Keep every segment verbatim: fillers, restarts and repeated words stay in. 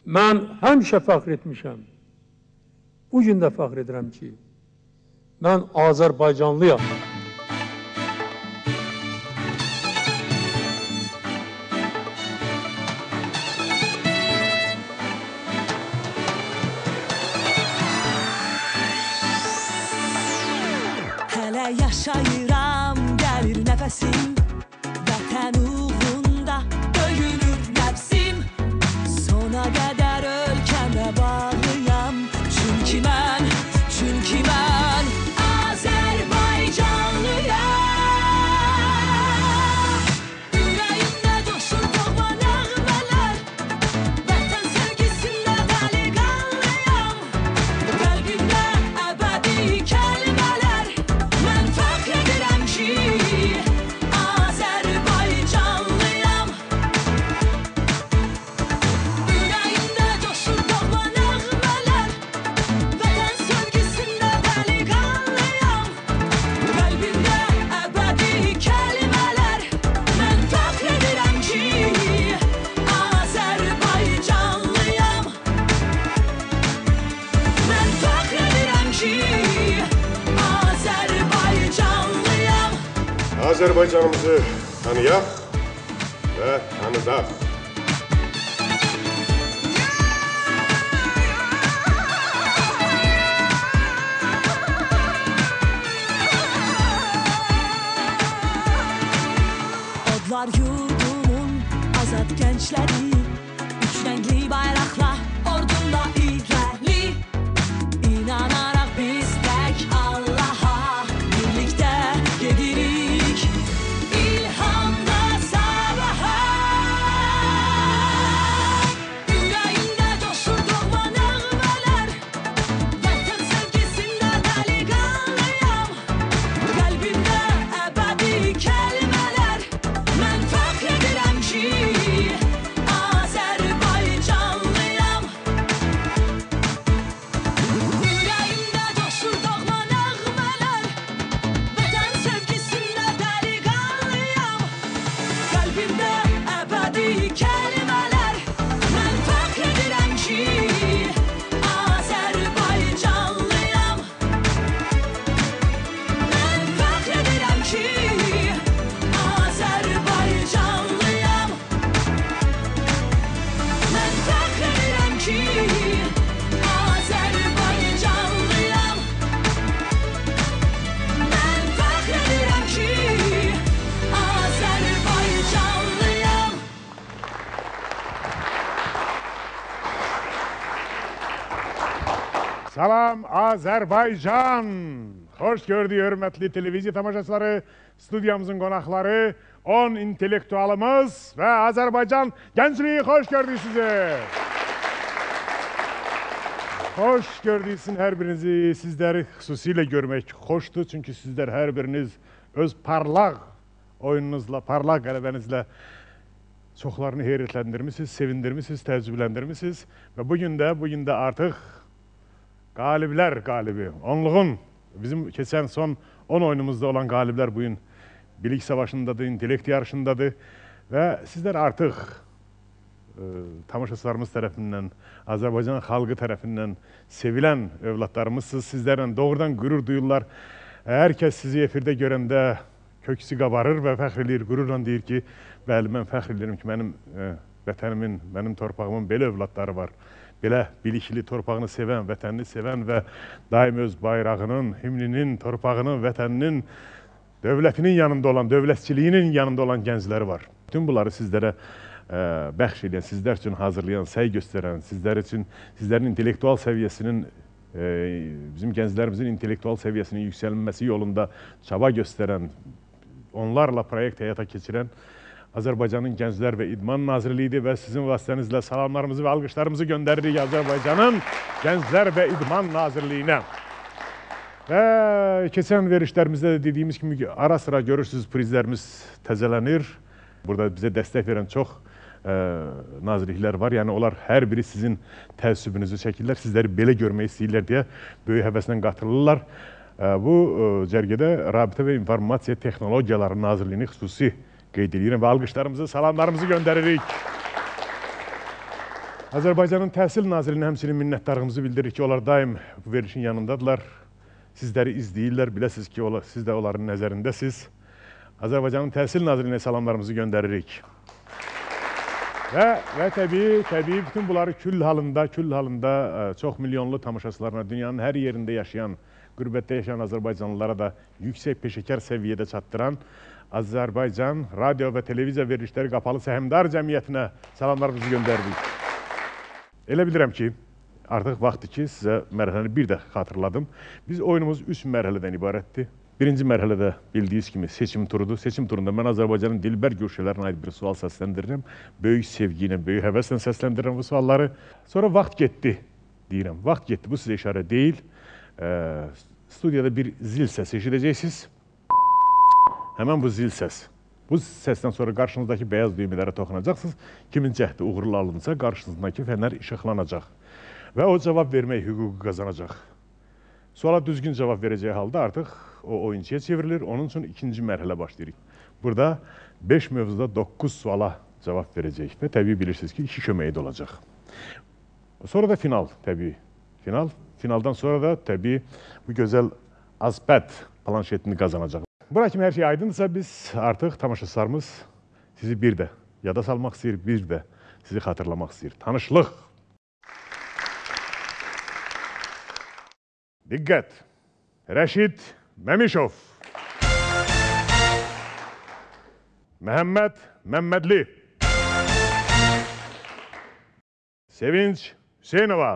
Mən həmişə fəxr etmişəm. Bu gün də fəxr edirəm ki, mən Azərbaycanlıyam. Hələ yaşayıram, gəlir nəfəsim, vətən uğrunda döyünür nəfsim. Sona qədər ölkəmə bağlıyam, çünki mən, çünki mən Azərbaycanlıyam. Ürəyimdə coşur doğma nəğmələr, vətən sevgisində dəli qanlıyam. Qəlbimdə əbədi kəlmələr, mən fəxr edirəm ki, Azərbaycanlıyam. Ürəyimdə coşur doğma nəğmələr, vətən sevgisində dəli qanlıyam. Qəlbimdə əbədi kəlmələr, mən fəxr edirəm ki, Azərbaycanlıyam. Mən fəxr edirəm ki, Azərbaycanlıyam. Azərbaycanımızı tanıyaq və tanıdaq. Odlar yurdumun azad gençleri, üç renkli bayrakla ordumda ilerli. İnanarak biz tek Allah'a birlikte gedirik, ilhamda sabaha. Yüreğimde coşur doğma nəğmələr, vətən sevgisində dəli qanlıyam. Qəlbimdə əbədi kəlmələr, mən fəxr edirəm ki, Azərbaycanlıyam. Ürəyimdə coşur doğma nəğmələr, vətən sevgisində dəli qanlıyam. Qəlbimdə əbədi kəlmələr, mən fəxr edirəm ki, Azərbaycanlıyam. Mən fəxr edirəm ki, Azərbaycanlıyam. Mən fəxr edirəm ki, Azərbaycanlıyam. Mən fəxr edirəm ki, Azərbaycanlıyam. Salam Azərbaycan! Xoş gördük hörmətli televiziya tamaşaçıları, studiyamızın qonaqları, on intellektualımız və Azərbaycan gəncliyi xoş gördük sizi. Xoş gördüksin hər birinizi, sizləri xüsusilə görmək xoşdur. Çünki sizlər hər biriniz öz parlaq oyununuzla, parlaq qələbənizlə çoxlarını heyrətləndirmişsiniz, sevindirmişsiniz, təəccübləndirmişsiniz. Və bugün də, bugün də artıq qaliblər qalibi, onluğun, bizim keçən son on oyunumuzda olan qaliblər bugün bilik savaşındadır, intellekt yarışındadır və sizlər artıq e, tamaşaçılarımız tərəfindən, Azərbaycan xalqı tərəfindən sevilən övladlarımızsınız. Sizlərlə doğrudan qürur duyurlar. Hər kəs sizi efirdə görəndə köksü qabarır və fəxr edir, qürurla deyir ki, bəli, mən fəxr edirəm ki, mənim e, vətənimin, mənim torpağımın belə övladları var. Belə bilikli, torpağını sevən, vətənini sevən və daim öz bayrağının, himninin, torpağının, vətəninin, dövlətinin yanında olan, dövlətçiliyinin yanında olan gəncləri var. Bütün bunları sizlərə e, bəxş edən, sizlər üçün hazırlayan, səy göstərən, sizlər üçün, sizlərin intellektual səviyyəsinin, e, bizim gənclərimizin intellektual səviyyəsinin yüksəlməsi yolunda çaba göstərən, onlarla proyekt həyata keçirən Azərbaycanın Gənclər və İdman Nazirliyidir və sizin vasitənizlə salamlarımızı və alqışlarımızı göndəririk Azərbaycanın Gənclər və İdman Nazirliyinə. Və keçən verişlərimizdə də dediyimiz kimi ara sıra görürsünüz prizlərimiz təzələnir. Burada bizə dəstək verən çox e, nazirliklər var. Yəni onlar hər biri sizin təəssübünüzü çəkirlər, sizləri belə görmək istəyirlər deyə böyük həvəslə qatılırlar. E, bu e, cərgədə Rabitə və İnformasiya Texnologiyaları Nazirliyini xüsusi qeyd edirəm və alqışlarımızı, salamlarımızı göndəririk. Azərbaycanın Təhsil Nazirinə həmçinin minnətdarlığımızı bildiririk ki, onlar daim bu verilişin yanındadılar. Sizləri izləyirlər, biləsiniz ki, siz də onların nəzərindəsiz. Azərbaycanın Təhsil Nazirinə salamlarımızı göndəririk. Və, və təbii, təbii bütün bunları kül halında, kül halında çox milyonlu tamaşaçılarına, dünyanın hər yerində yaşayan, qürbətdə yaşayan Azərbaycanlılara da yüksək peşəkar səviyyədə çatdıran Azərbaycan radio və televiziya verilişləri qapalı səhmdar cəmiyyətinə salamlarımızı göndəririk. Elə bilirəm ki, artıq vaxtdır ki, sizə mərhələni bir də xatırladım. Biz oyunumuz üç mərhələdən ibarətdir. Birinci mərhələdə bildiyiniz kimi seçim turudur. Seçim turunda mən Azərbaycanın dilbər güşələrinə aid bir sual səsləndirirəm. Böyük sevgi ilə, böyük həvəslə səsləndirirəm bu sualları. Sonra vaxt getdi deyirəm. Vaxt getdi, bu sizə işarə deyil. Studiyada bir zil səsi eşidəcəksiniz. Həmən bu zil səs. Bu səsdən sonra qarşınızdakı bəyaz düymələrə toxunacaqsınız. Kimin cəhdi uğurlu alınsa, qarşınızdakı fənər işıqlanacaq. Və o cavab vermək hüququ qazanacaq. Suala düzgün cavab verəcəyi halda artıq o oyunçuya çevrilir. Onun üçün ikinci mərhələ başlayırıq. Burada beş mövzuda doqquz suala cavab verəcək. Və təbii bilirsiniz ki, iki köməyi də olacaq. Sonra da final, təbii. Final. Finaldan sonra da təbii bu gözəl Azpad planşetini qazanacaq. Bura kimi hər şey aydındırsa, biz artıq tamaşaçılarımız sizi bir də yada salmaq istəyir, bir də sizi xatırlamaq istəyir. Tanışlıq. Diqqət. Rəşid Məmişov. Məhəmməd Məmmədli. Sevinç Hüseynova.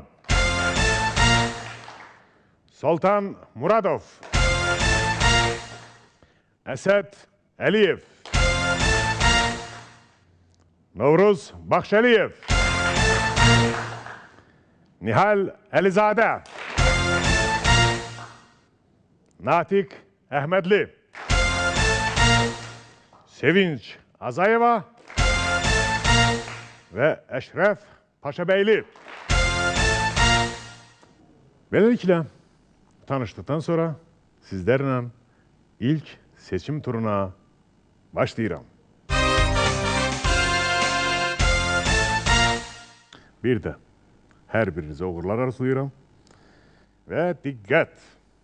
Soltan Muradov. Əsəd Əliyev. Novruz Baxşəliyev. Nihal Əlizadə. Natiq Əhmədli. Sevinç Azayeva və Əşrəf Paşabəyli. Beləliklə, tanışdıqdan sonra sizlərlə ilk seçim turuna başlayıram. Bir də hər birinizə uğurlar arzulayıram və diqqət.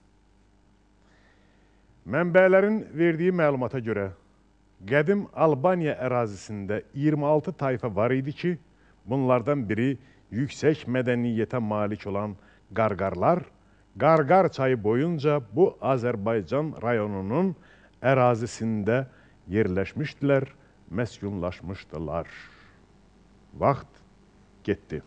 Mənbələrin verdiyi məlumata görə qədim Albaniya ərazisində iyirmi altı tayfa var idi ki, bunlardan biri yüksək mədəniyyətə malik olan Qarqarlar, Qarqar çayı boyunca bu Azərbaycan rayonunun ərazisində yerləşmişdilər, məskunlaşmışdılar. Vaxt getdi.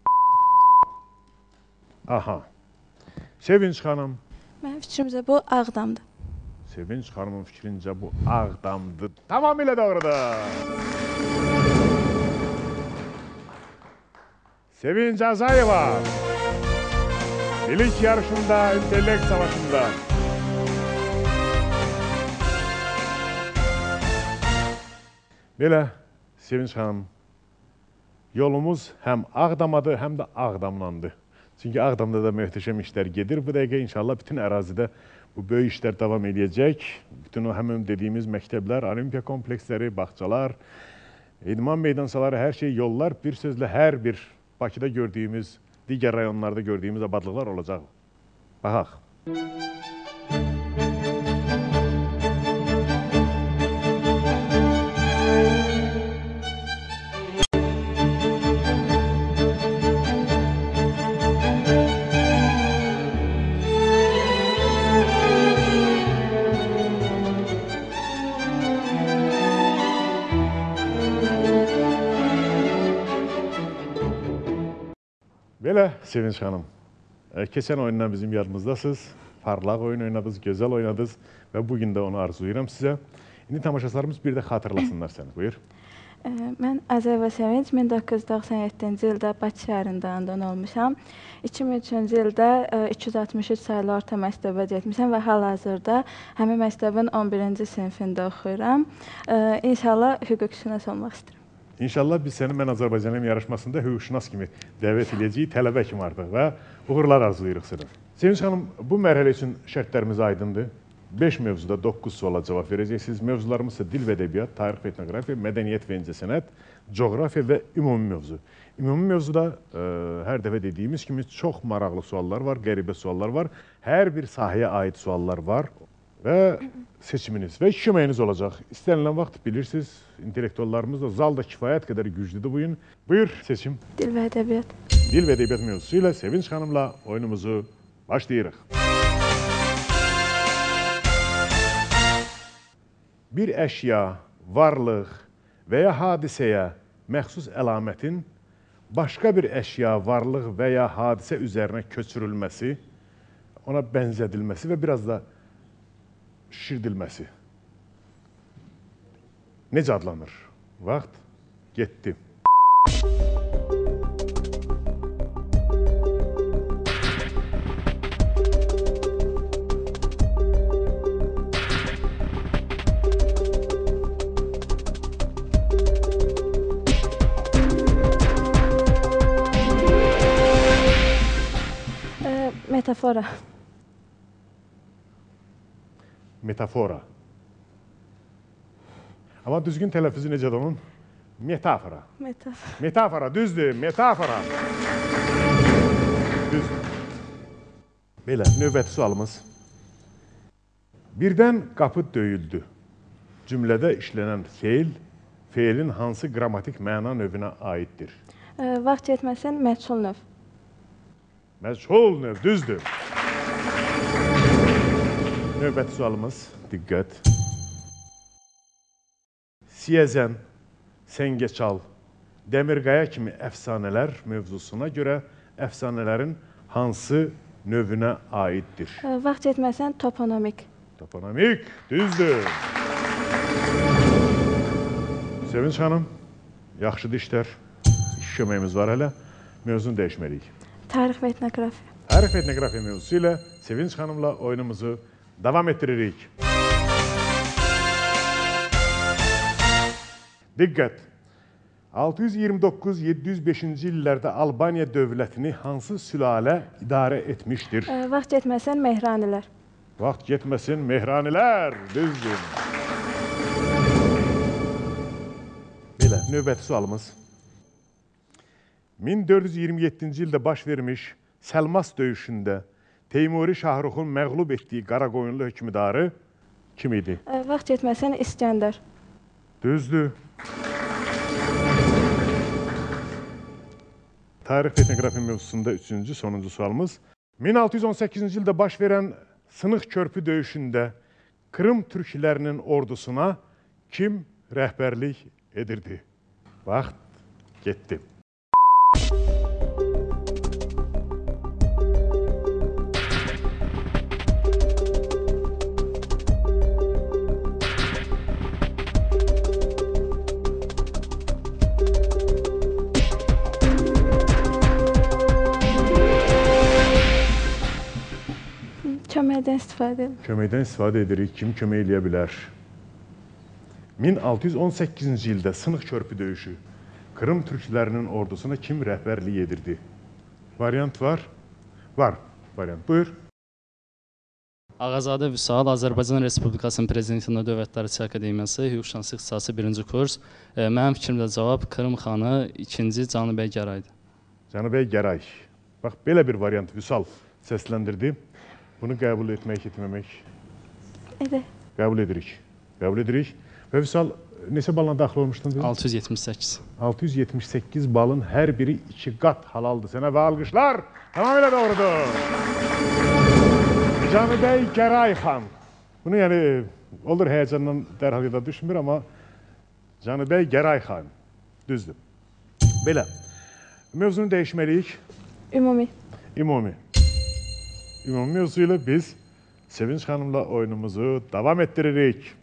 Aha. Sevinç xanım. Mənim fikrimcə bu Ağdamdır. Sevinç xanımın fikrincə bu Ağdamdır. Tamamilə doğrudur. Sevinç Azayeva. Bilik yarışında, intellekt savaşında. Belə, Sevinç xanım, yolumuz həm Ağdamadır, həm də Ağdamlandır. Çünki Ağdamda da möhtəşəm işlər gedir. Bu dəqiqə inşallah bütün ərazidə bu böyük işlər davam edəcək. Bütün o həmin dediyimiz məktəblər, olimpiya kompleksləri, bağçalar, idman meydançaları, hər şey, yollar, bir sözlə hər bir Bakıda gördüyümüz, digər rayonlarda gördüyümüz abadlıqlar olacaq. Baxaq. Belə, Sevinç xanım, keçən oyundan bizim yadımızdasınız, parlaq oyun oynadınız, gözəl oynadınız və bugün də onu arzulayıram sizə. İndi tamaşaçılarımız bir də xatırlasınlar səni, buyur. Mən Azayeva Sevinç, min doqquz yüz doxsan yeddinci ildə Bakı şəhərində anadan olmuşam. iki min üçüncü ildə iki yüz altmış üç saylı orta məktəbə getmişəm və hal-hazırda həmin məktəbin on birinci sinifində oxuyuram. İnşallah hüquqşünas olmaq istəyirəm. İnşallah biz səni Mən Azərbaycanım yarışmasında hüquqşünas kimi dəvət edəcəyik, tələbə kimi artıq və uğurlar arzulayırıq sənə. Sevinç xanım, bu mərhələ üçün şərtlərimiz aydındır. beş mövzuda doqquz suala cavab verəcəksiniz. Mövzularımız isə dil və ədəbiyyat, tarix və etnografiya, mədəniyyət və incəsənət, coğrafiya və ümumi mövzu. Ümumi mövzuda e, hər dəfə dediyimiz kimi çox maraqlı suallar var, qəribə suallar var. Hər bir sahəyə aid suallar var və seçiminiz və iki köməyiniz olacaq. İstənilən vaxt bilirsiniz, intellektuallarımız da zalda kifayət qədər güclüdür bu gün. Buyur seçim. Dil və ədəbiyyat. Dil və ədəbiyyat mövzusu ilə Sevinç xanımla oyunumuzu başlayırıq. Bir əşya, varlıq və ya hadisəyə məxsus əlamətin başqa bir əşya, varlıq və ya hadisə üzərinə köçürülməsi, ona bənzədilməsi və biraz da şişirdilməsi necə adlanır? Vaxt getdi. Metafora. Metafora. Amma düzgün tələffüzü necədir onun? Metafora. Metafora. Metafora, düzdür, metafora. Düzdür. Belə, növbəti sualımız. Birdən qapı döyüldü. Cümlədə işlənən feil, feilin hansı qrammatik məna növünə aiddir? E, vaxt yetməsən, məchul növ. Məchul növ, düzdür. Növbəti sualımız, diqqət. Siyəzən, Səngəçal, Dəmirqaya kimi əfsanələr mövzusuna görə əfsanələrin hansı növünə aiddir? E, vaxt yetməsən, toponomik. Toponomik, düzdür. Sevinç xanım, yaxşıdır işlər. İki köməyimiz var hələ. Mövzunu dəyişməliyik. Tarix və etnografiya. Tarix və etnografiya mövzusu ilə Sevinç xanımla oyunumuzu davam etdiririk. Diqqət! altı yüz iyirmi doqquz yeddi yüz beşinci illərdə Albaniya dövlətini hansı sülalə idarə etmişdir? E, vaxt yetməsən, Mehranilər. Vaxt getməsin, Mehranilər, düzdür. Belə, növbəti sualımız. min dörd yüz iyirmi yeddinci ildə baş vermiş Səlmas döyüşündə Teymuri Şahruxun məğlub etdiyi Qaraqoyunlu hökmdarı kim idi? E, vaxt yetməsən, İskəndər. Düzdür. Tarix və etnografiya mövzusunda üçüncü, sonuncu sualımız. min altı yüz on səkkizinci ildə baş verən Sınıq körpü döyüşündə Krım türklərinin ordusuna kim rəhbərlik edirdi? Vaxt getdi. Köməkdən istifadə edir. Köməkdən istifadə edirik. Kim kömək eləyə bilər? min altı yüz on səkkizinci ildə Sınıq körpü döyüşü Krım türklərinin ordusuna kim rəhbərlik edirdi? Variant var? Var. Variant. Buyur. Ağazadə Vüsal, Azərbaycan Respublikasının Prezidentinin Dövlətləri Akademiyası, Hüquqşünaslıq ixtisası birinci kurs. E, mənim fikrimdə cavab Krım xanı ikinci Canıbəy Gəraydır. Canıbəy Gəray. Bax, belə bir variant Vüsal səsləndirdi. Bunu qəbul etmək, etməmək. Edək. Qəbul edirik. Qəbul edirik. Və Vüsal, neçə balla daxil olmuşdun? altı yüz yetmiş səkkiz. altı yüz yetmiş səkkiz balın hər biri iki qat halaldır sənə və alqışlar. Tamamilə doğrudur. Canıbəy Gəray xan. Bunu yəni, olur həyəcandan dərhal yada düşmür, amma Canıbəy Gəray xan. Düzdür. Belə. Mövzunu dəyişməliyik. Ümumi. Ümumi. Ümumi mövzu ilə biz Sevinç xanımla oyunumuzu davam etdiririk.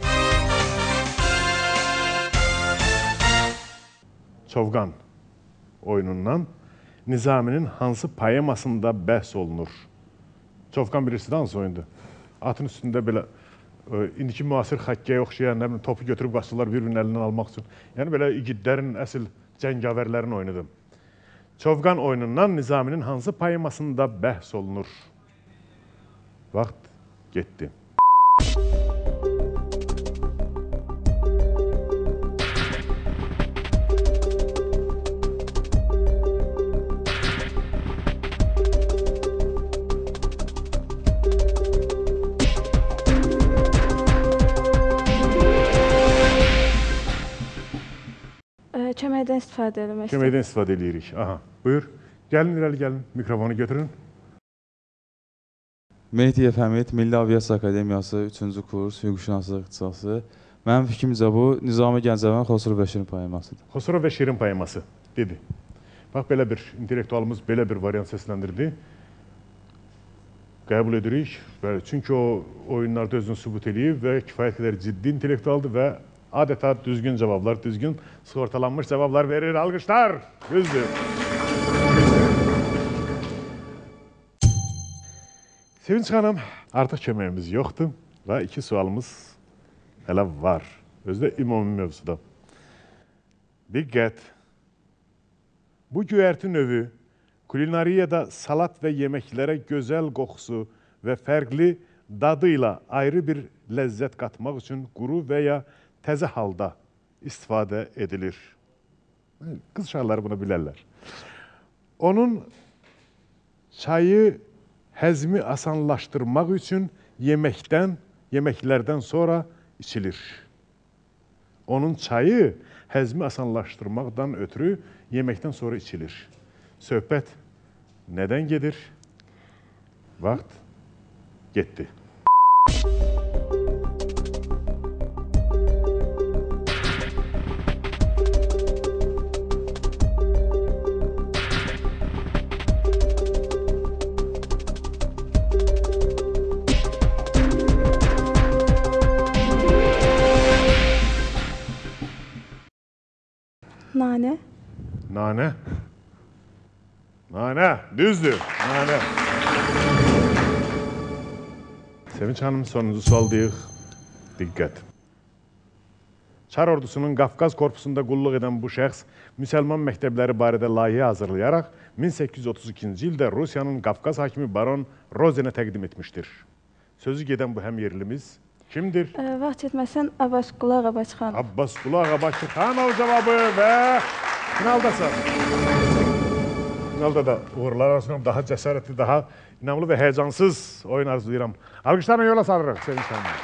Çovqan oyunundan Nizaminin hansı poemasında bəhs olunur? Çovqan bilirsiniz, hansı oyundur? Atın üstündə belə indiki müasir xakkəyə oxşayan, nə bilim, topu götürüb qaçırlar bir-birinin əlindən almaq üçün. Yəni belə igidlərin, əsl cəngavərlərin oyunudur. Çovqan oyunundan Nizaminin hansı poemasında bəhs olunur? Vaxt getdi. köməkdən istifadə eləmək istəyirəm. Köməkdən istifadə edirik. Aha, buyur. Gəlin, irəli gəlin. Mikrofonu götürün. Mehdi Əfəmid, Milli Aviasiya Akademiyası üçüncü kurs, hüquqşünaslıq ixtisası. Mənim fikrimcə bu, Nizami Gəncəvən Xosrov və Şirin poemasıdır. Xosrov və Şirin poeması, dedi. Bax, belə bir, intellektualımız belə bir variant səsləndirdi. Qəbul edirik. Çünki o oyunlarda özünü sübut edib və kifayət qədər ciddi intellektualdır və adeta düzgün cavablar, düzgün sığortalanmış cavablar verir. Alqışlar! Düzdür. Sevinç xanım, artıq köməyimiz yoxdur və iki sualımız hələ var. Özü də ümumi mövzuda. Diqqət! Bu göyərti növü kulinariyada salat və yeməklərə gözəl qoxusu və fərqli dadı ilə ayrı bir ləzzət qatmaq üçün quru və ya təzə halda istifadə edilir. Qız uşaqları bunu bilərlər. Onun çayı həzmi asanlaşdırmaq üçün yeməkdən, yeməklərdən sonra içilir. Onun çayı həzmi asanlaşdırmaqdan ötürü yeməkdən sonra içilir. Söhbət nədən gedir? Vaxt getdi. Nane. Nane. Nane. Düzdür. Nane. Sevinç Hanım, sonuncu sualdayıq. Diqqət. Çar ordusunun Qafqaz korpusunda qulluq edən bu şəxs müsəlman məktəbləri barədə layihə hazırlayaraq min səkkiz yüz otuz ikinci ildə Rusiyanın Qafqaz hakimi Baron Rozenə təqdim etmişdir. Sözü gedən bu həmyerlimiz kimdir? Ə, vaxt etməsən Abbasqulu Ağabaçıxanov. Abbasqulu Ağabaçıxanov cavabı və finaldasın. Finalda da uğurlar arasında daha cəsarətli, daha inamlı və həyəcansız oyun arzulayıram. Alqışlarla yola salırıq Sevinç Hanım.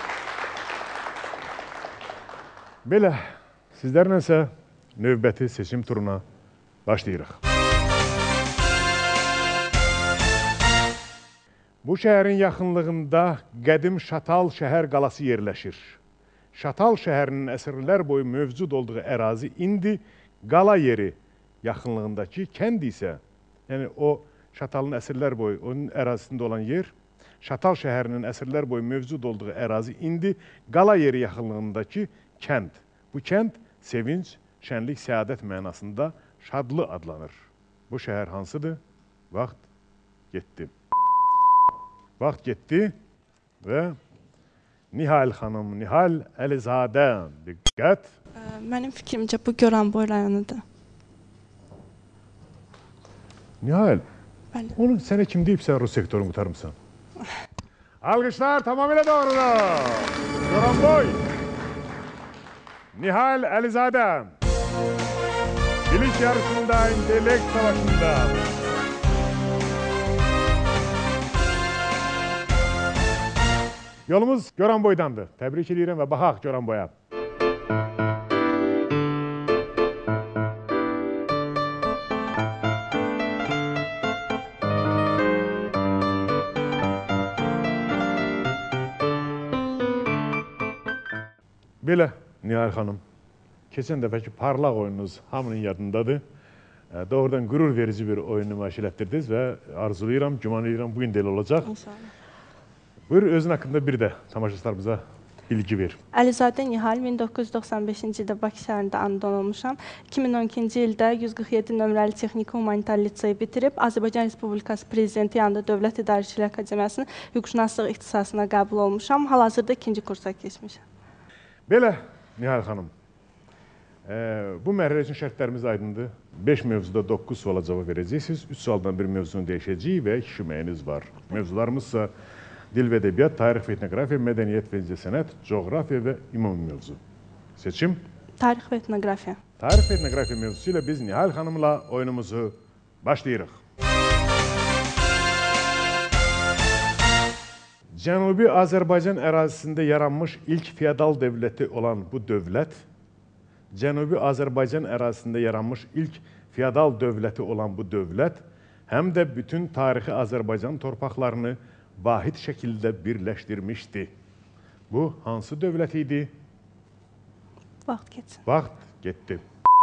Belə, sizlərlə isə növbəti seçim turuna başlayırıq. Bu şəhərin yaxınlığında qədim Şatal şəhər qalası yerləşir. Şatal şəhərinin əsrlər boyu mövcud olduğu ərazi indi qala yeri yaxınlığındakı kənd isə, yəni o Şatalın əsrlər boyu, onun ərazisində olan yer, Şatal şəhərinin əsrlər boyu mövcud olduğu ərazi indi qala yeri yaxınlığındakı kənd. Bu kənd sevinç, şənlik, səadət mənasında şadlı adlanır. Bu şəhər hansıdır? Vaxt getdi. Vaxt getdi və Nihal xanım, Nihal Əlizadə, diqqət. Mənim fikrimcə bu Goranboy rayonudur. Nihal, Bəli. onu sənə kim deyib sən Rus sektorunu qutarımsan? Alqışlar tamamilə doğrudur. Goranboy. Nihal Əlizadə. Bilik yarışında, intellekt savaşında. Yolumuz Goranboydandır. Təbrik edirəm və baxaq Goranboya. Belə, Nihal xanım, keçən dəfəki parlaq oyununuz hamının yadındadır. Doğrudan qürur verici bir oyun nümayiş elətdirdiniz və arzulayıram, güman edirəm bugün də elə olacaq. İnşallah. Buyur, özün haqqında bir də tamaşaçılarımıza bilgi ver. Əlizadə Nihal, min doqquz yüz doxsan beşinci ildə Bakı şəhərində anadan olmuşam. iki min on ikinci ildə yüz qırx yeddi nömrəli Texniki Humanitar liseyi bitirib, Azərbaycan Respublikası Prezidenti yanında Dövlət İdarəçiliyi Akademiyasının hüquqşünaslıq ixtisasına qəbul olmuşam. Hal-hazırda ikinci kursa keçmişəm. Belə, Nihal xanım, e, bu mərhələ üçün şərtlərimiz aydındır. beş mövzuda doqquz suala cavab verəcəksiniz. üç sualdan bir mövzunu dəyişəcəyik və iki şüməyiniz var. Mövzularımızsa dil və ədəbiyyat, tarix və etnografiya, mədəniyyət və incəsənət, coğrafiya və ümumi mövzu. Seçim? Tarix və etnografiya. Tarix və etnografiya mövzusu ilə biz Nihal xanımla oyunumuzu başlayırıq. Cənubi Azərbaycan ərazisində yaranmış ilk feodal dövləti olan bu dövlət Cənubi Azərbaycan ərazisində yaranmış ilk feodal dövləti olan bu dövlət, həm də bütün tarixi Azərbaycan torpaqlarını vahid şəkildə birləşdirmişdi. Bu, hansı dövlət idi? Vaxt geçsin. Vaxt getdi.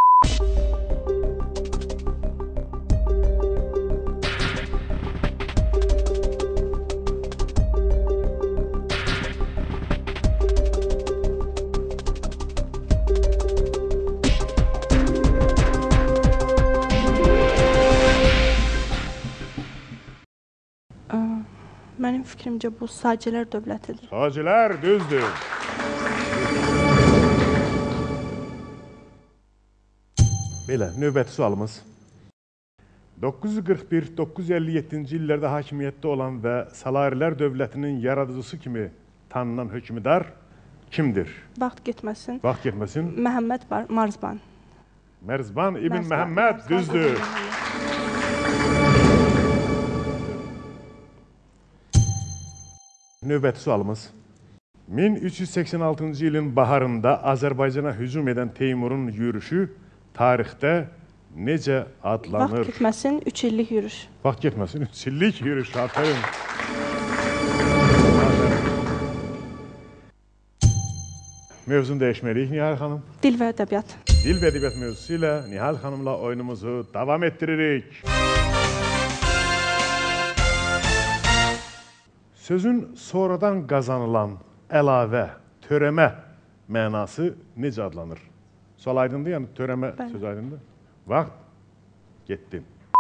Mənim fikrimcə bu Sacilər dövlətidir. Sacilər düzdür. Belə, növbəti sualımız. doqquz yüz qırx bir doqquz yüz əlli yeddinci illərdə hakimiyyətdə olan və Salarilər dövlətinin yaradıcısı kimi tanınan hökmdar kimdir? Vaxt getməsin. Vaxt getməsin. Məhəmməd var, Marzban. Mərzban İbn Məhəmməd düzdür. Növbəti sualımız. min üç yüz səksən altıncı ilin baharında Azərbaycana hücum edən Teymurun yürüşü tarixdə necə adlanır? Vaxt getməsin, üç illik yürüş. Vaxt getməsin, üç illik yürüş. Aferin. Mövzunu dəyişməliyik Nihal xanım. Dil və ədəbiyyat. Dil və ədəbiyyat mövzusu ilə Nihal xanımla oyunumuzu davam etdiririk. Sözün sonradan qazanılan əlavə, törəmə mənası necə adlanır? Sual aydındır, yəni törəmə Bəli. söz aydındır. Vaxt getdi.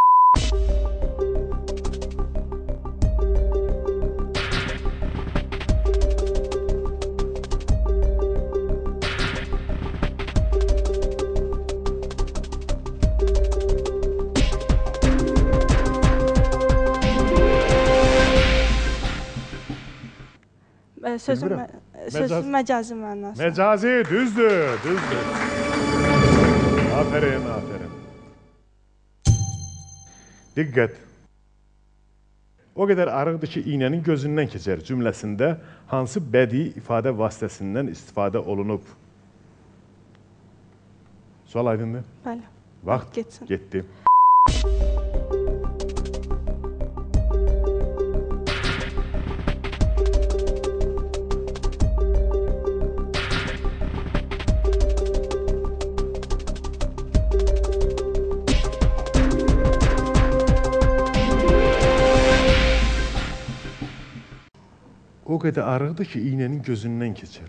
Sözün, Bilmirəm. mə sözün Məcaz- məcazi mənası. Mecazi düzdür, düzdür. Aferin, aferin. Diqqət. O qədər arıqdır ki, iynənin gözündən keçər cümləsində hansı bədii ifadə vasitəsindən istifadə olunub? Sual aydındır? Bəli. Vaxt getsin. getdi. O qədər arıqdır ki, iynənin gözündən keçər.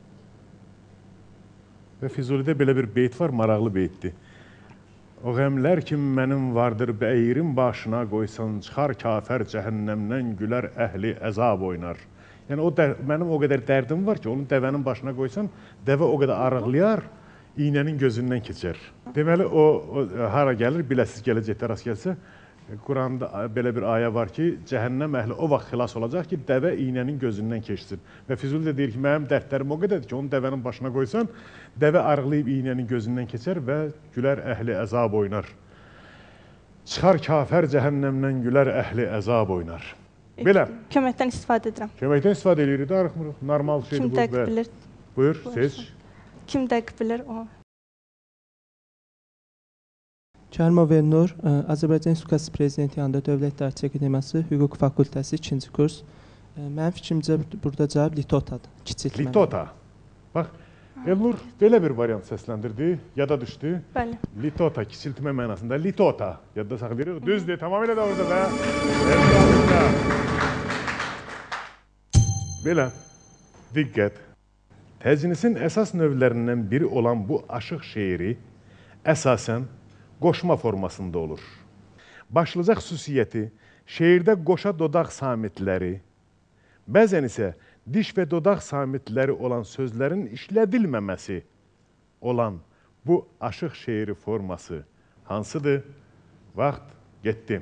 Və Füzulidə belə bir beyt var, maraqlı beytdir. O qəmlər ki, mənim vardır bəyirin başına qoysan, çıxar kafər cəhənnəmdən gülər əhli əzab oynar. Yəni, o də, mənim o qədər dərdim var ki, onun dəvənin başına qoysan, dəvə o qədər arıqlayar, iynənin gözündən keçər. Deməli, o, o hara gəlir, biləsiz gələcəkdə rast gəlsə, Quranda belə bir ayə var ki, cəhənnəm əhli o vaxt xilas olacaq ki, dəvə iynənin gözündən keçsin. Və Füzuli də deyir ki, mənim dərdlərim o qədərdir ki, onu dəvənin başına qoysan, dəvə arıqlayıb iynənin gözündən keçər və gülər əhli əzab oynar. Çıxar kafər cəhənnəmdən gülər əhli əzab oynar. Belə. Köməkdən istifadə edirəm. Köməkdən istifadə edirik, arıqmırıq. Normal şeydir Kim bu. dəqiq bilir? Buyur, seç. Kim dəqiq bilir o? Kərimov Elnur, Azərbaycan Respublikası Prezidenti yanında Dövlət İdarəçi Akademiyası Hüquq Fakültəsi ikinci kurs. Mənim fikrimcə burada cavab litotadır, kiçiltmə. Litota. Bax, Elnur belə bir variant səsləndirdi, yada düşdü. Bəli. Litota, kiçiltmə mənasında. Litota, yadda saxlayırıq. Düzdür, tamamilə doğrudur və evladında. Belə, diqqət. Təcnisin əsas növlərindən biri olan bu aşıq şeiri əsasən qoşma formasında olur. Başlıca xüsusiyyəti şeirdə qoşa dodaq samitləri, bəzən isə diş və dodaq samitləri olan sözlərin işlədilməməsi olan bu aşıq şeiri forması hansıdır? Vaxt getdi.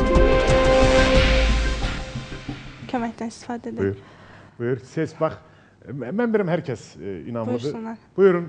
Köməkdən istifadə edirəm. Buyur, buyur. Seç, bax, Mən bilirəm hər kəs e, inanmıdır. Buyursunlar. Buyurun.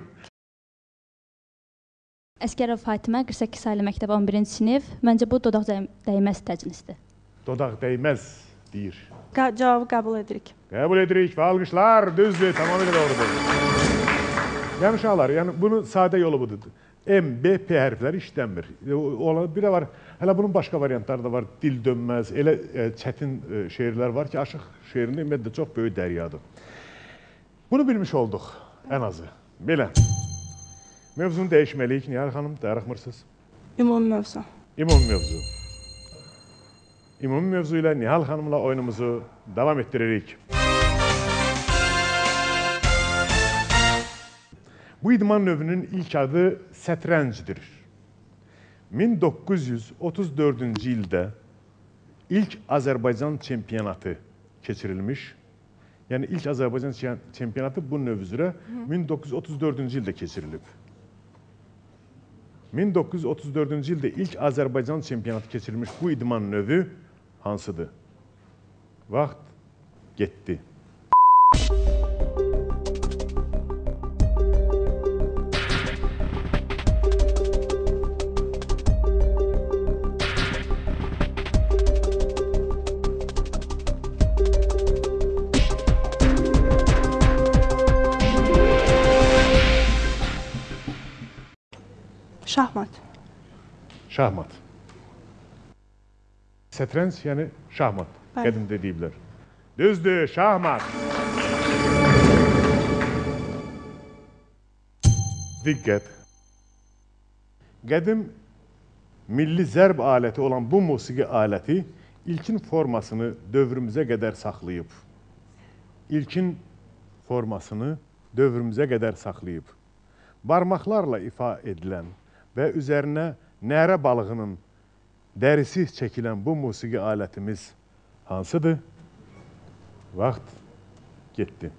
Əskərov Fatimə, qırx səkkiz saylı məktəb on birinci sinif. Məncə bu dodaq dəyməz təcnisdir. Dodaq dəyməz deyir. Qa cavabı qəbul edirik. Qəbul edirik və alqışlar. Düzdür, tamamilə doğrudur. Yəni uşaqlar, yəni bunun sadə yolu budur. M, B, P hərfləri işlənmir. Bir də var, hələ bunun başqa variantları da var. Dil dönməz, elə e, çətin e, şeirlər var ki, Aşıq şeirində ümumiyyətlə çox böyük dəryadır. Bunu bilmiş olduq, ən azı. Belə. Mövzunu dəyişməliyik, Nihal xanım, darıxmırsınız? Ümumi mövzu. Ümumi mövzu. Ümumi mövzu ilə Nihal xanımla oyunumuzu davam etdiririk. Bu idman növünün ilk adı sətrançdır. min doqquz yüz otuz dördüncü ildə ilk Azərbaycan çempionatı keçirilmiş. Yəni ilk Azərbaycan çempionatı bu növ üzrə min doqquz yüz otuz dördüncü ildə keçirilib. min doqquz yüz otuz dördüncü ildə ilk Azərbaycan çempionatı keçirilmiş bu idman növü hansıdır? Vaxt getdi. Şahmat. Şahmat. Sətranç, yəni şahmat. Bəli. Qədimdə deyiblər. Düzdür, şahmat. Diqqət. Qədim milli zərb aləti olan bu musiqi aləti ilkin formasını dövrümüzə qədər saxlayıb. İlkin formasını dövrümüzə qədər saxlayıb. Barmaqlarla ifa edilən və üzərinə nərə balığının dərisi çəkilən bu musiqi alətimiz hansıdır? Vaxt getdi.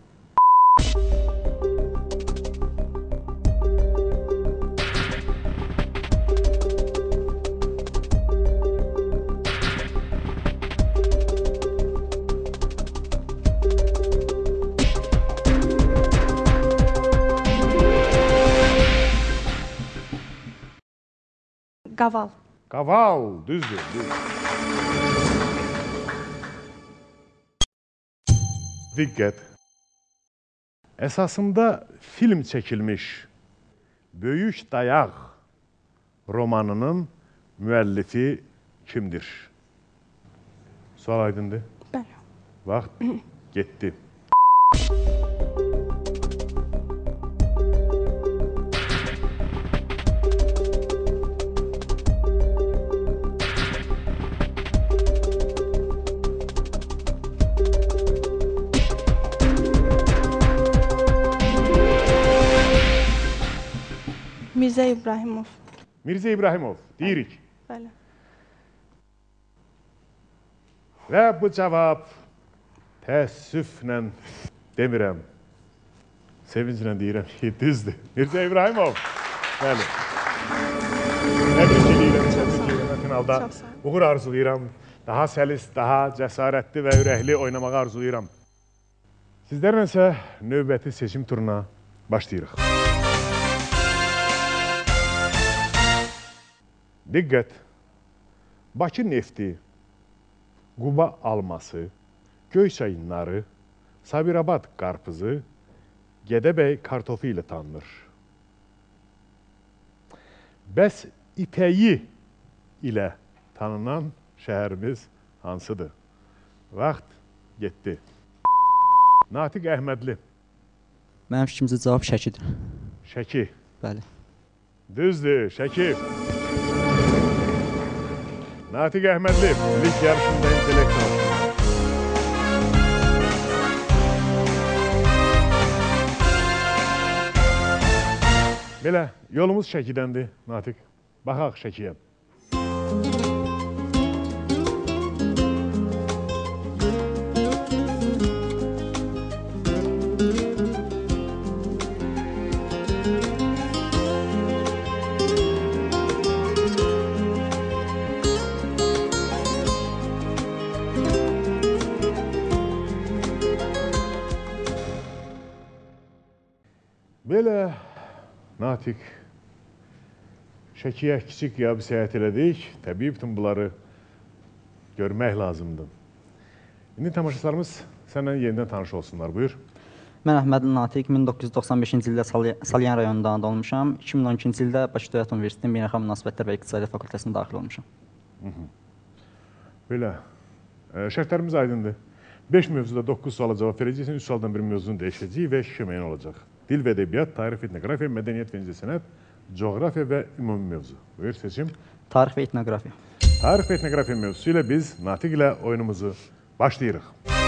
Qaval. Qaval, düzdür. düzdür. Diqqət. Əsasında film çəkilmiş Böyük Dayaq romanının müəllifi kimdir? Sual aydındır? Bəli. Vaxt getdi. Mirzə İbrahimov. Mirzə İbrahimov, deyirik. Bəli. Və bu cavab təəssüflə demirəm. Sevinclə deyirəm ki, düzdür. Mirzə İbrahimov. Bəli. Təbrik edirəm, təbrik edirəm. Finalda uğur arzulayıram. Daha səlis, daha cəsarətli və ürəkli oynamağı arzulayıram. Sizlərlə isə növbəti seçim turuna başlayırıq. Diqqət. Bakı nefti, Quba alması, Göyçay narı, Sabirabad qarpızı, Gədəbəy kartofu ilə tanınır. Bəs ipəyi ilə tanınan şəhərimiz hansıdır? Vaxt getdi. Natiq Əhmədli. Mənim fikrimcə cavab Şəkidir. Şəki. Bəli. Düzdür, Şəki. Natiq Əhmədli, lig yarışında intellektual. Belə, yolumuz Şəkidəndir, Natiq. Baxaq Şəkiyə. Belə Natiq Şəkiyə kiçik qiyabi səyahət elədik. Təbii bütün bunları görmək lazımdır. İndi tamaşaçılarımız sənlə yenidən tanış olsunlar. Buyur. Mən Əhməd Natiq, min doqquz yüz doxsan beşinci ildə Salyan rayonunda anadan olmuşam. iki min on ikinci ildə Bakı Dövlət Universitetinin Beynəlxalq Münasibətlər və İqtisadiyyat Fakültəsinə daxil olmuşam. Hı -hı. Belə, e, şərtlərimiz aydındır. beş mövzuda doqquz suala cavab verəcəksən, üç sualdan bir mövzunu dəyişəcək və iki köməyin olacaq. Dil və ədəbiyyat, tarix, etnografiya, mədəniyyət və incəsənət, coğrafiya və ümumi mövzu. Buyur seçim. Tarix və etnografiya. Tarix və etnografiya mövzusu ilə biz Natiq ilə oyunumuzu başlayırıq.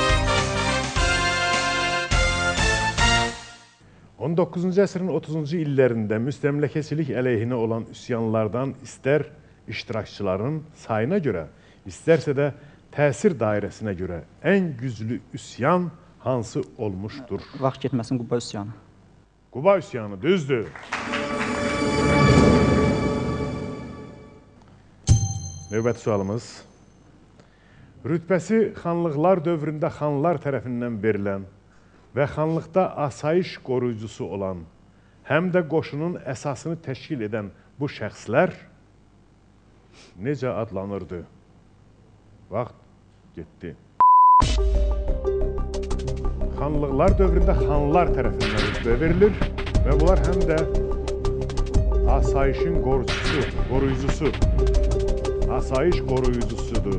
on doqquzuncu əsrin otuzuncu illərində müstəmləkəçilik əleyhinə olan üsyanlardan istər iştirakçıların sayına görə, istərsə də təsir dairəsinə görə ən güclü üsyan hansı olmuşdur? Vaxt getməsin Quba üsyanı. Quba üsyanı, düzdür. Növbəti sualımız. Rütbəsi xanlıqlar dövründə xanlar tərəfindən verilən və xanlıqda asayiş qoruyucusu olan, həm də qoşunun əsasını təşkil edən bu şəxslər necə adlanırdı? Vaxt getdi. Xanlıqlar dövründə xanlar tərəfindən rütbə verilir və bunlar həm də asayişin qoruyucusu, qoruyucusu, asayiş qoruyucusudur.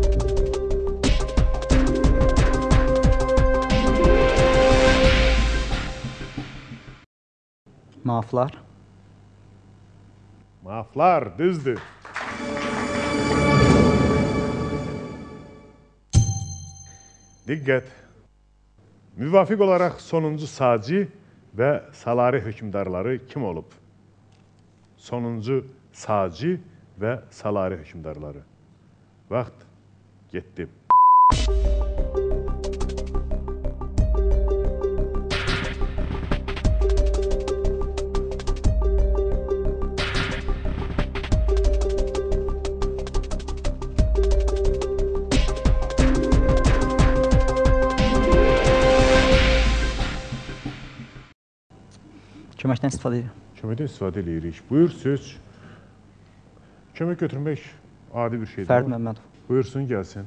Maaflar. Maaflar, düzdür. Diqqət. Müvafiq olaraq sonuncu Saci və Salari hökmdarları kim olub? Sonuncu Saci və Salari hökmdarları. Vaxt getdi. Köməkdən istifadə edirik. Köməkdən istifadə edirik. Buyur, söz. Kömək götürmək adi bir şeydir. Fərid Məmmədov. Buyursun, gəlsin.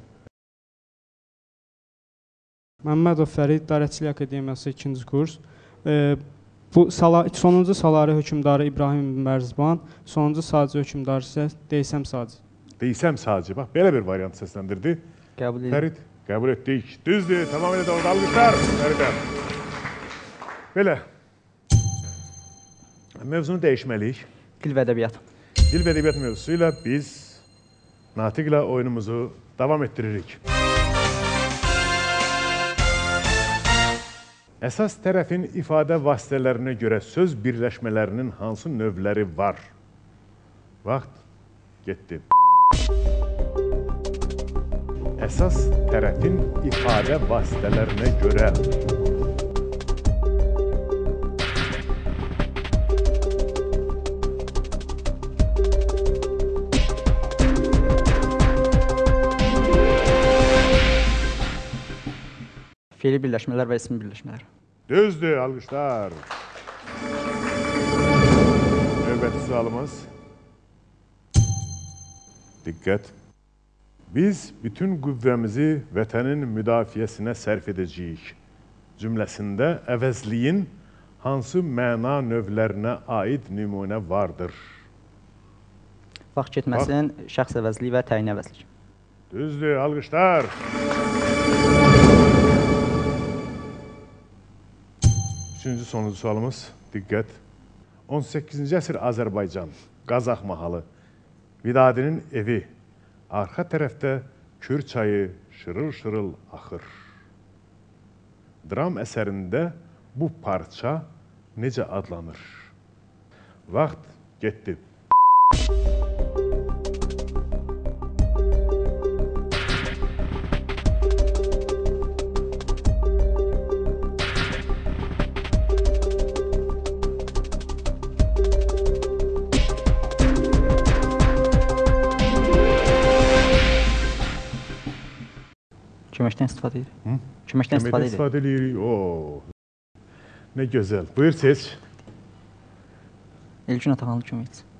Məmmədov Fərid, İdarəçilik Akademiyası ikinci kurs. E, bu sala, sonuncu Salari hökmdarı İbrahim Mərzban, sonuncu Saci hökmdarı isə Deysəm Saci. Deysəm Saci. Bax, belə bir variant səsləndirdi. Qəbul edirik. Fərid, qəbul etdik. Düzdür, tamamilə doğru. Alqışlar. Fəridə. Belə. Mövzunu dəyişməliyik. Dil və ədəbiyyat. Dil və ədəbiyyat mövzusu ilə biz Natiq ilə oyunumuzu davam etdiririk. Əsas tərəfin ifadə vasitələrinə görə söz birləşmələrinin hansı növləri var? Vaxt getdi. Əsas tərəfin ifadə vasitələrinə görə Fiili birləşmələr və ismi birləşmələr. Düzdür, alqışlar. Növbəti sualımız. Diqqət. Biz bütün qüvvəmizi vətənin müdafiəsinə sərf edəcəyik. Cümləsində əvəzliyin hansı məna növlərinə aid nümunə vardır? Vaxt getməsin, şəxs əvəzliyi və təyin əvəzlik. Düzdür, alqışlar. Üçüncü sonuncu sualımız, diqqət. on səkkizinci əsr Azərbaycan, Qazax mahalı, Vidadinin evi, arxa tərəfdə Kür çayı şırıl-şırıl axır. Dram əsərində bu parça necə adlanır? Vaxt getdi. Köməkdən istifadə edirik. Köməkdən istifadə edirik. istifadə edirik. Oo. Nə gözəl. Buyur seç. Elgün Ataxanlı kömək etsin.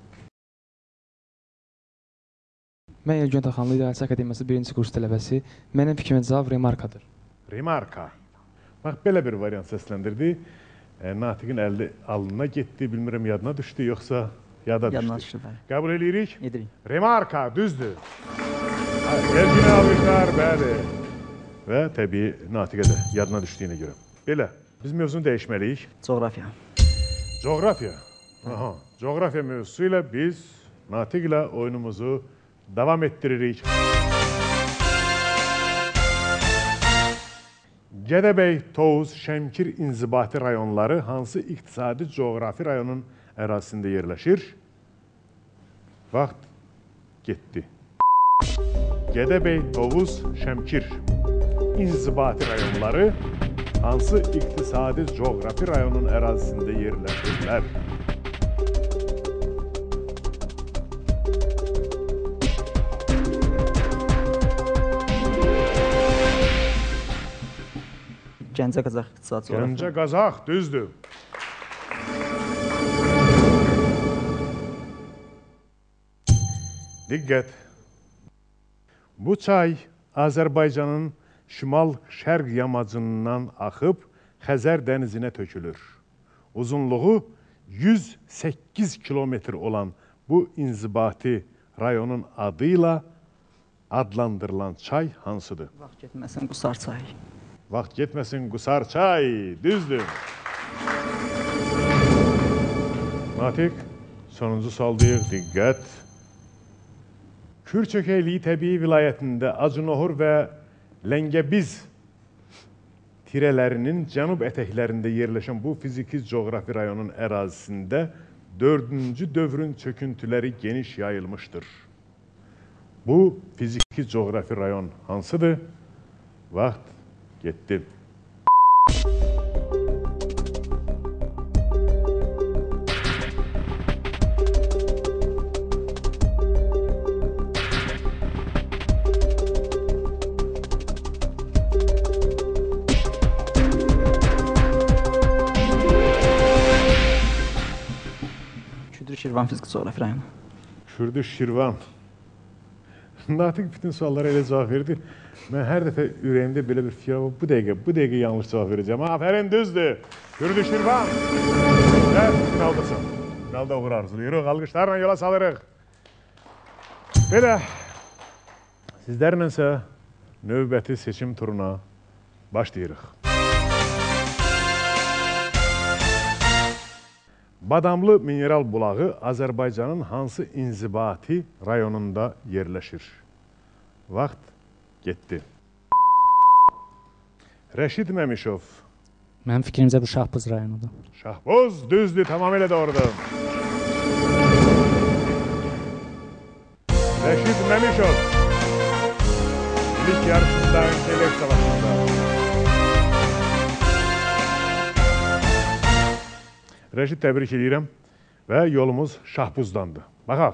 Mən Elgün Ataxanlı İdarəçi Akademiyası birinci kurs tələbəsi. Mənim fikrimə cavab remarkadır. Remarka. Bax, belə bir variant səsləndirdi. E, Natiqin əlli alnına getdi, bilmirəm yadına düşdü, yoxsa yada düşdü. Yadına düşdü, bəli. Qəbul edirik? Edirik. Remarka, düzdür. Elginə almışlar, bəli. Və təbii Natiqə də yadına düşdüyünə görə. Belə, biz mövzunu dəyişməliyik. Coğrafiya. Coğrafiya. Aha, coğrafiya mövzusu ilə biz Natiq ilə oyunumuzu davam etdiririk. Gədəbəy, Tovuz, Şəmkir, İnzibati rayonları hansı iqtisadi coğrafi rayonun ərazisində yerləşir? Vaxt getdi. Gədəbəy, Tovuz, Şəmkir, İnzibati rayonları hansı iqtisadi coğrafi rayonun ərazisində yerləşirlər? Gəncə Qazax iqtisadi coğrafi. Gəncə Qazax, düzdür. Diqqət. Bu çay Azərbaycanın şimal-şərq yamacından axıb Xəzər dənizinə tökülür. Uzunluğu yüz səkkiz kilometr olan bu inzibati rayonun adıyla adlandırılan çay hansıdır? Vaxt getməsin Qusar çayı. Vaxt getməsin Qusar çay, düzdür. Natiq, sonuncu saldıyıq, diqqət. Kürçökəyliyi təbii vilayətində Acınohur və Ləngəbiz tirələrinin cənub ətəklərində yerləşən bu fiziki coğrafi rayonun ərazisində dördüncü dövrün çöküntüləri geniş yayılmışdır. Bu fiziki coğrafi rayon hansıdır? Vaxt getdi. Şirvan fiziki coğrafi rayonu. Kürdü Şirvan. Natiq bütün suallara elə cavab verdi. Mən hər dəfə ürəyimdə belə bir fikir var. Bu dəqiqə, bu dəqiqə yanlış cavab verəcəm. Aferin, düzdür. Kürdü Şirvan. Və finaldasan. Finalda uğur arzulayırıq. Alqışlarla yola salırıq. Belə, sizlərlə isə növbəti seçim turuna başlayırıq. Badamlı mineral bulağı Azərbaycanın hansı inzibati rayonunda yerləşir? Vaxt getdi. Rəşid Məmişov. Mənim fikrimcə bu Şahbuz rayonudur. Şahbuz, düzdür, tamamilə doğrudur. Rəşid Məmişov. İlk yarışında, intellekt savaşında. Rəşid, təbrik edirəm və yolumuz Şahbuzdandır. Baxaq.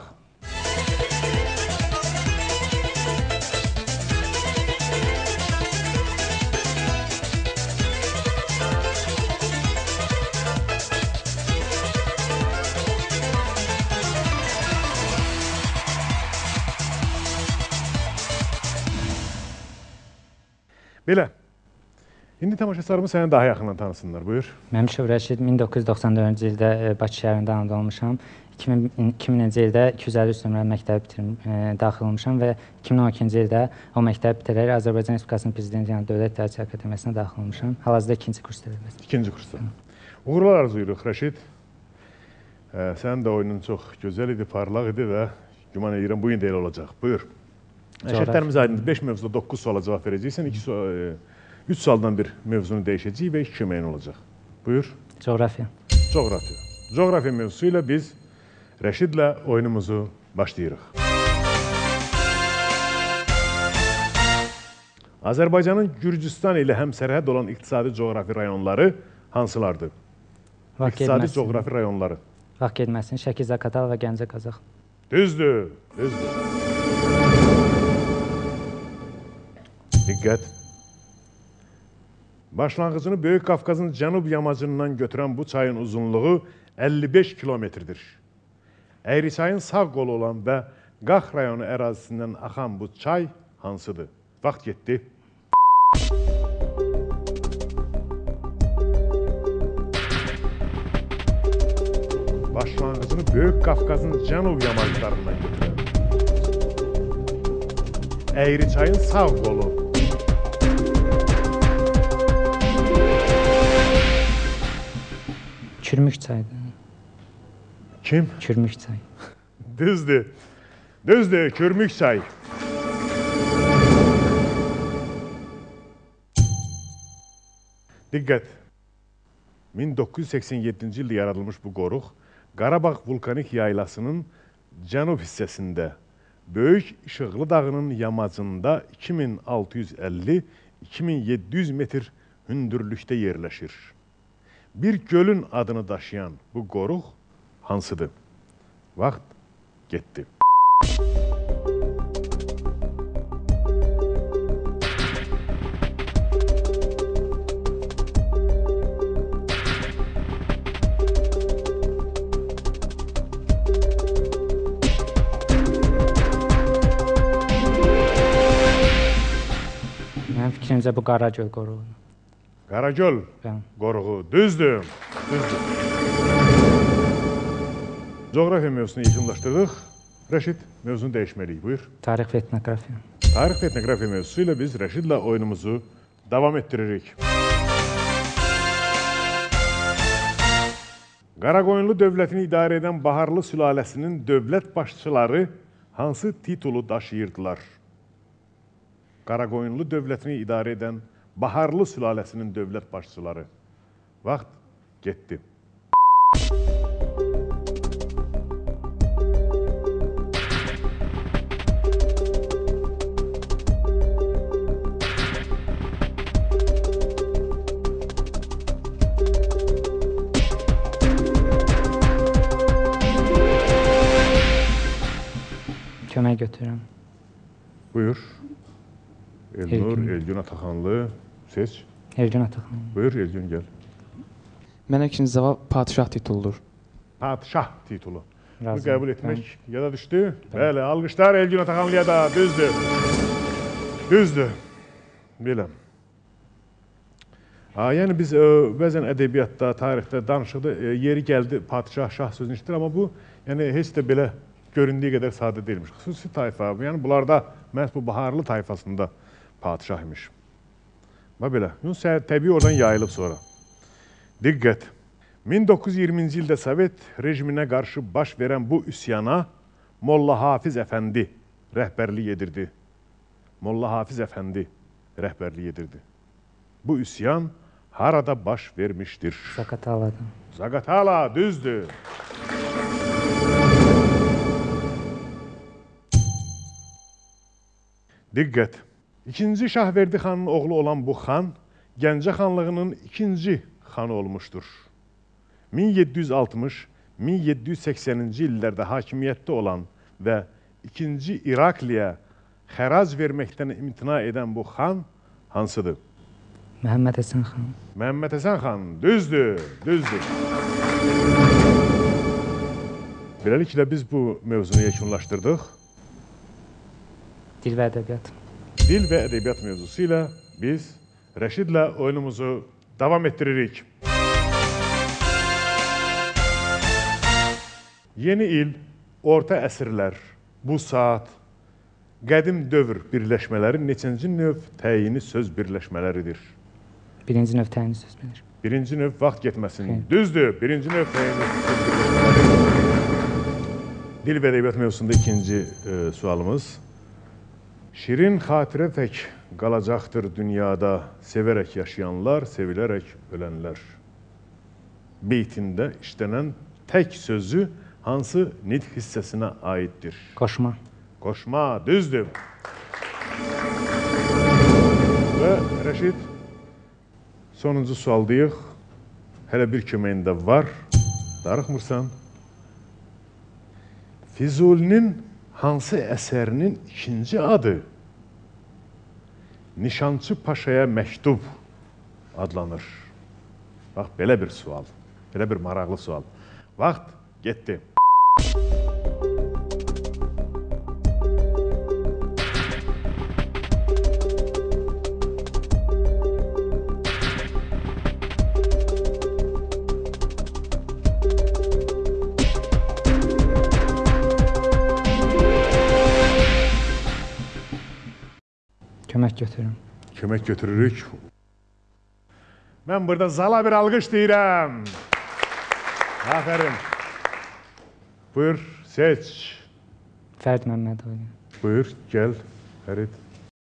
Belə. İndi tamaşaçılarımız səni daha yaxından tanısınlar. Buyur. Məmişov Rəşid, min doqquz yüz doxsan dördüncü ildə Bakı şəhərində anadan olmuşam. iki minci ildə iki yüz əlli üç nömrəli məktəbi bitirim, daxil olmuşam və iki min on ikinci ildə o məktəbi bitirərək Azərbaycan Respublikasının Prezidenti yəni Dövlət İdarəçiliyi Akademiyasına daxil olmuşam. Hal-hazırda ikinci kurs tələbəsiyəm. İkinci kursda. Uğurlar arzulayırıq Rəşid. Sənin də oyunun çox gözəl idi, parlaq idi və güman edirəm bu gün də elə olacaq. Buyur. Şərtlərimiz aydındır. beş mövzuda doqquz suala cavab verəcəksən. üç sualdan bir mövzunu dəyişəcəyik və iki köməyin olacaq. Buyur. Coğrafiya. Coğrafiya. Coğrafiya mövzusu ilə biz Rəşidlə oyunumuzu başlayırıq. Azərbaycanın Gürcüstan ilə həmsərhəd olan iqtisadi coğrafi rayonları hansılardır? İqtisadi coğrafi rayonları. Vaxt getməsin, Şəki-Zaqatala və Gəncə Qazax. Düzdür, düzdür. Diqqət. Başlanğıcını Böyük Qafqazın cənub yamacından götürən bu çayın uzunluğu əlli beş kilometrdir. Əyriçayın sağ qolu olan və Qax rayonu ərazisindən axan bu çay hansıdır? Vaxt getdi. Başlanğıcını Böyük Qafqazın cənub yamaclarından götürür. Əyriçayın sağ qolu. Çürmük çaydı. Kim? Çürmük çay. Düzdür. Düzdür, Kürmük çay. Diqqət. min doqquz yüz səksən yeddinci ildə yaradılmış bu qoruq Qarabağ vulkanik yaylasının cənub hissəsində Böyük İşıqlı dağının yamacında iki min altı yüz əlli - iki min yeddi yüz metr hündürlükdə yerləşir. Bir gölün adını daşıyan bu qoruq hansıdır? Vaxt getdi. Mənim fikrimcə bu Qaragöl qoruğudur. Qaragöl qoruğu. Düzdür. Düzdür. Coğrafiya mövzusunu yekunlaşdırdıq. Rəşid, mövzunu dəyişməliyik. Buyur. Tarix və etnografiya. Tarix və etnografiya mövzusu ilə biz Rəşidlə oyunumuzu davam etdiririk. Qaraqoyunlu dövlətini idarə edən Baharlı sülaləsinin dövlət başçıları hansı titulu daşıyırdılar? Qaraqoyunlu dövlətini idarə edən Baharlı sülaləsinin dövlət başçıları. Vaxt getdi. Kömək götürürəm. Buyur. Elnur, Elgün. Elgün Ataxanlı, seç. Elgün Ataxanlı. Buyur, Elgün, gəl. Mənə ikinci cavab padişah tituludur. Padişah titulu. Bunu Razıyam. qəbul etmək yada düşdü. Bəli, alqışlar Elgün Ataxanlıya da, düzdür. Düzdür. Biləm. Ha, yəni biz ə, bəzən ədəbiyyatda, tarixdə danışıqda ə, yeri gəldi padişah, şah sözünü işitir, amma bu yəni heç də belə göründüyü qədər sadə deyilmiş. Xüsusi tayfa, yəni bunlarda məhz bu Baharlı tayfasında padişah imiş. Və belə, təbii oradan yayılıb sonra. Diqqət! min doqquz yüz iyirminci ildə Sovet rejiminə qarşı baş verən bu üsyana Molla Hafiz Əfəndi rəhbərlik edirdi. Molla Hafiz Əfəndi rəhbərlik edirdi. Bu üsyan harada baş vermişdir? Zaqatalada. Zaqatala, düzdür. Diqqət! İkinci Şahverdi xanın oğlu olan bu xan, Gəncə xanlığının ikinci xanı olmuşdur. min yeddi yüz altmış - min yeddi yüz səksəninci illərdə hakimiyyətdə olan və ikinci İrakliyə xərac verməkdən imtina edən bu xan hansıdır? Məhəmməd Həsən xan. Məhəmməd Həsən xan, düzdür, düzdür. Beləliklə biz bu mövzunu yekunlaşdırdıq. Dil və ədəbiyyat. Dil və ədəbiyyat mövzusu ilə biz Rəşidlə oyunumuzu davam etdiririk. Yeni il, orta əsrlər, bu saat, qədim dövr birləşmələri neçənci növ təyini söz birləşmələridir? Birinci növ təyini söz bilir. Birinci növ vaxt getməsin. Düzdür, birinci növ təyini söz birləşmələri. Dil və ədəbiyyat mövzusunda ikinci e, sualımız. Şirin xatirə tək qalacaqdır dünyada sevərək yaşayanlar, sevilərək ölənlər. Beytində işlənən tək sözü hansı nitq hissəsinə aiddir? Qoşma. Qoşma, düzdür. Və Rəşid, sonuncu sualdayıq. Hələ bir köməyində var. Darıxmırsan. Füzulinin hansı əsərinin ikinci adı Nişançı Paşaya məktub adlanır? Bax, belə bir sual, belə bir maraqlı sual. Vaxt getdi. Kömək götürürüm. Kömək götürürük. Mən burada zala bir alqış deyirəm. Aferin. Buyur, seç. Fərid Məmmədov. Buyur, gəl, Fərid.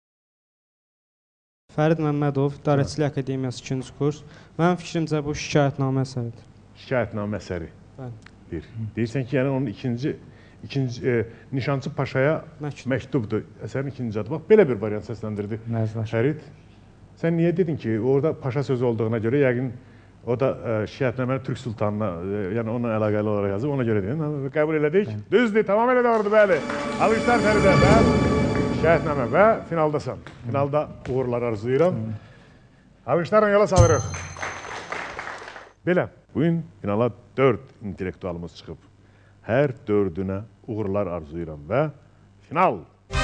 Fərid Məmmədov, İdarəçilik Akademiyası ikinci kurs. Mənim fikrimcə bu şikayətnamə əsəridir. Şikayətnamə əsəri. Bəli. Bir. Deyirsən ki, yəni onun ikinci, ikinci e, Nişançı Paşaya Məktub. məktubdur. Əsərin ikinci adı. Bax, belə bir variant səsləndirdi. Fərid, sən niyə dedin ki, orada Paşa sözü olduğuna görə, yəqin o da e, şikayətnaməni Türk Sultanına, e, yəni onunla əlaqəli olaraq yazıb, ona görə dedin. Qəbul elədik. Bəli. Düzdür, tamamilə doğrudur, bəli. Alışlar Fəridə və şikayətnamə və finaldasan. Finalda uğurlar arzulayıram. Alışlarla yola salırıq. Belə, bugün finala dörd intellektualımız çıxıb. Hər dördünə uğurlar arzulayıram və final.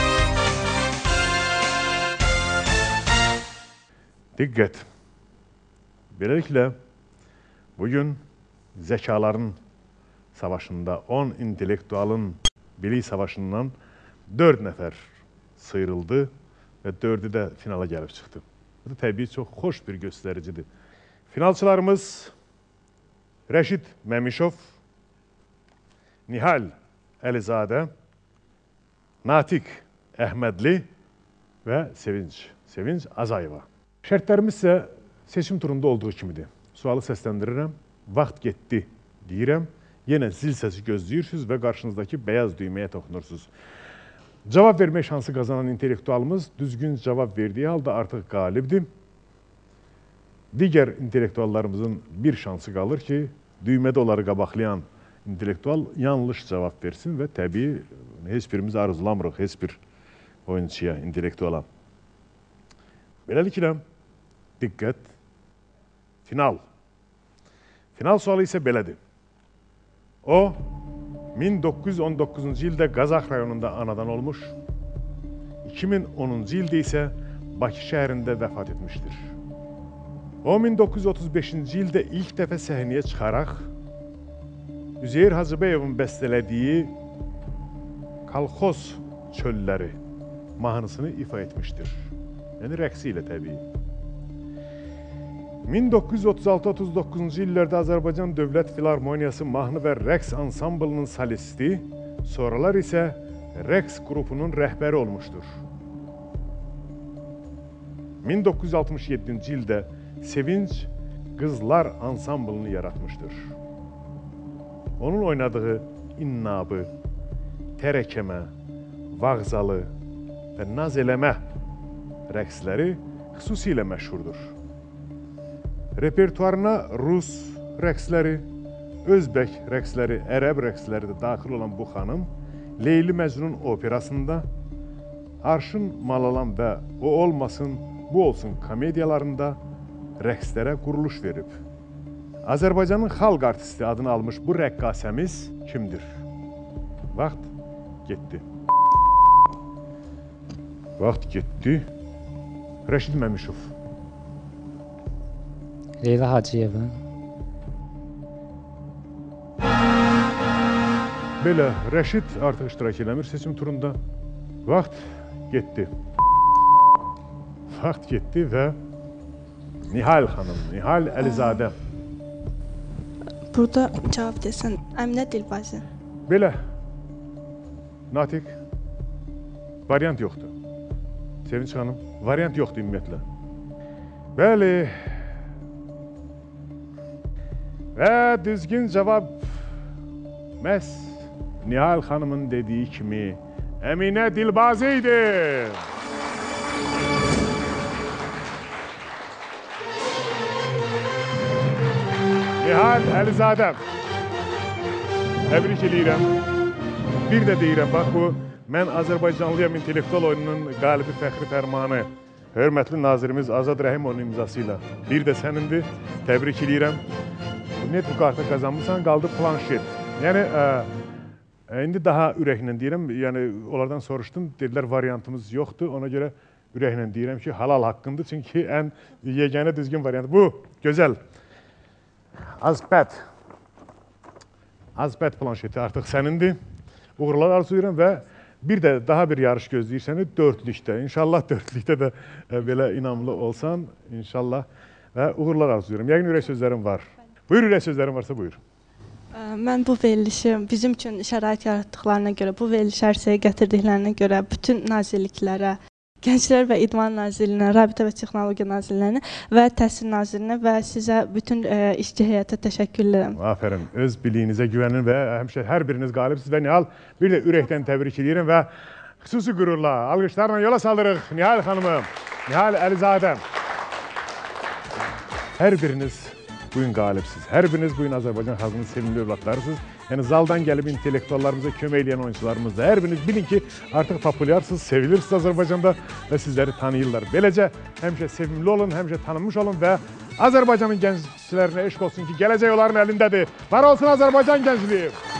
Diqqət. Beləliklə, bugün zəkaların savaşında on intellektualın bilik savaşından dörd nəfər sıyrıldı və dördü də finala gəlib çıxdı. Bu da təbii çox xoş bir göstəricidir. Finalçılarımız Rəşid Məmişov, Nihal Əlizadə, Natiq Əhmədli və Sevinç, Sevinç Azayeva. Şərtlərimiz isə seçim turunda olduğu kimidir. Sualı səsləndirirəm, vaxt getdi deyirəm, yenə zil səsi gözləyirsiniz və qarşınızdakı bəyaz düyməyə toxunursunuz. Cavab vermək şansı qazanan intellektualımız düzgün cavab verdiyi halda artıq qalibdir. Digər intellektuallarımızın bir şansı qalır ki, düymədə onları qabaqlayan intellektual yanlış cavab versin və təbii heç birimiz arzulamırıq, heç bir oyunçuya, intellektuala. Beləliklə, diqqət, final. Final sualı isə belədir. O, min doqquz yüz on doqquzuncu ildə Qazax rayonunda anadan olmuş, iki min onuncu ildə isə Bakı şəhərində vəfat etmişdir. O, min doqquz yüz otuz beşinci ildə ilk dəfə səhnəyə çıxaraq, Üzeyir Hacıbəyovun bəstələdiyi Kolxoz çölləri mahnısını ifa etmişdir. Yəni, rəqsi ilə təbii. min doqquz yüz otuz altı otuz doqquzuncu illərdə Azərbaycan Dövlət Filarmoniyası mahnı və rəqs ansamblının solisti, sonralar isə rəqs qrupunun rəhbəri olmuşdur. min doqquz yüz altmış yeddinci ildə Sevinç Qızlar ansamblını yaratmışdır. Onun oynadığı İnnabı, Tərəkəmə, Vağzalı və Naz eləmə rəqsləri xüsusilə məşhurdur. Repertuarına Rus rəqsləri, Özbək rəqsləri, Ərəb rəqsləri də daxil olan bu xanım Leyli Məcnun operasında, Arşın Malalan və O olmasın, bu olsun komediyalarında rəqslərə quruluş verib. Azərbaycanın xalq artisti adını almış bu rəqqasəmiz kimdir? Vaxt getdi. Vaxt getdi. Rəşid Məmişov. Leyla Hacıyeva. Belə, Rəşid artıq iştirak eləmir seçim turunda. Vaxt getdi. Vaxt getdi və Nihal xanım, Nihal Əlizadə. Burada cavab desən, Əminə Dilbazi. Belə, Natiq, variant yoxdur. Sevinç xanım, variant yoxdur ümumiyyətlə. Bəli. Və düzgün cavab məhz Nihal xanımın dediyi kimi Əminə Dilbazi idi. Nihal Əlizadə. Təbrik edirəm. Bir də deyirəm, bax bu, mən Azərbaycanlıyam intellektual oyununun qalibi fəxri fərmanı, hörmətli nazirimiz Azad Rəhimovun imzası ilə bir də sənindir. Təbrik edirəm. Net bu kartı qazanmışsan, qaldı planşet. Yəni, ə, indi daha ürəklə deyirəm, yəni onlardan soruşdum, dedilər variantımız yoxdur, ona görə ürəklə deyirəm ki, halal haqqındır, çünki ən yeganə düzgün variant bu. Gözəl. Azbət. Azbət planşeti artıq sənindir. Uğurlar arzulayıram və Bir də daha bir yarış gözləyirsəni dördlükdə. İnşallah dördlükdə də e, belə inamlı olsan, inşallah və uğurlar arzulayıram. Yəqin ürək sözlərim var. Buyur, ürək sözlərim varsa buyur. Mən bu verilişi bizim üçün şərait yaratdıqlarına görə, bu veriliş ərsəyə gətirdiklərinə görə bütün nazirliklərə, Gənclər və İdman Nazirliyinə, Rabitə və Texnologiya Nazirliyinə və Təhsil Nazirinə və sizə bütün e, işçi heyətə təşəkkür edirəm. Afərin, öz biliyinizə güvənin və həmişə hər biriniz qalibsiniz və Nihal bir də ürəkdən təbrik edirəm və xüsusi qürurla, alqışlarla yola saldırıq Nihal xanımı, Nihal Əlizadə. Hər biriniz bugün qalibsiniz, hər biriniz bugün Azərbaycan xalqının sevimli övladlarısınız. Yəni zaldan gəlib intellektuallarımıza kömək edən oyuncularımız da hər biriniz bilin ki, artıq populyarsınız, sevilirsiniz Azərbaycanda və sizləri tanıyırlar. Beləcə həmişə sevimli olun, həmişə tanınmış olun və Azərbaycanın gənclərinə eşq olsun ki, gələcək onların əlindədir. Var olsun Azərbaycan gəncliyi.